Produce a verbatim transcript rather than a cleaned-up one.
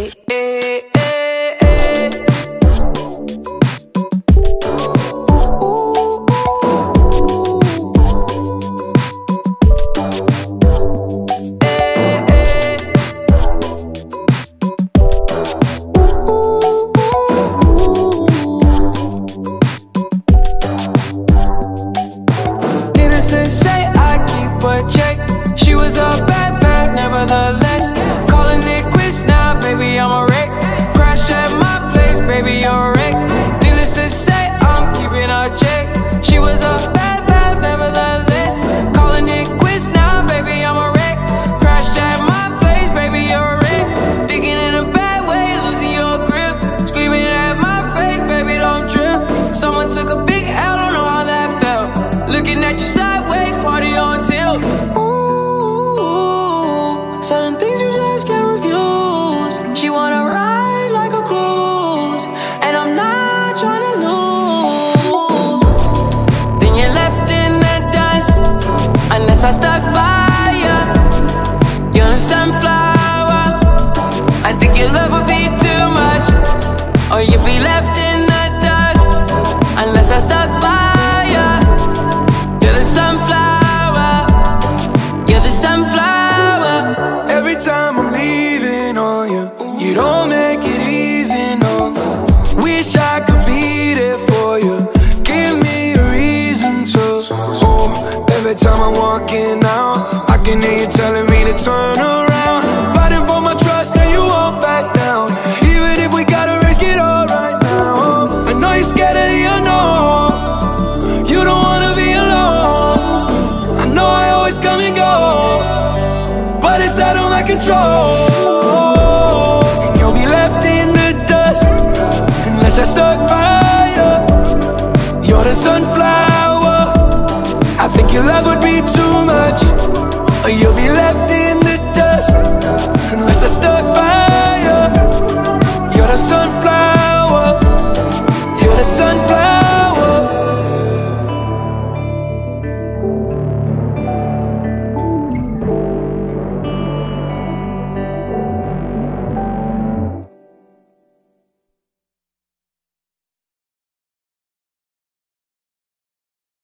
eh, eh, eh, eh. Needless to say, I keep a check. She was a bad, bad, nevertheless. Calling it quits now, baby, I'm a wreck. Crash at my place, baby, you're a wreck. Needless to say, I'm keeping a check. She was a bad, bad, nevertheless. Calling it quits now, baby, I'm a wreck. Crash at my place, baby, you're a wreck. Thinking in a bad way, losing your grip. Screaming at my face, baby, don't trip. Someone took a big L, don't know how that felt. Looking at you sideways, party on tilt. Ooh, certain things you just can't refuse. She wanna ride like a cruise, and I'm not trying to lose. Then you're left in the dust, unless I stuck by ya. You're a sunflower. I think your love would be too much, or you'd be left in the dust, unless I stuck by ya. You're the sunflower. You're the sunflower. Every time I'm leaving on you, you don't make it easy, no. Wish I could be there for you. Give me a reason to. Oh, every time I'm walking out, I can hear you telling me to turn around. Fighting for my trust and you won't back down. Even if we gotta risk it all right now. I know you're scared of the unknown. You don't wanna be alone. I know I always come and go, but it's out of my control. And you'll be left in the dust, unless I stuck by you. You're the sunflower. I think your love would be too much, or you'll be left in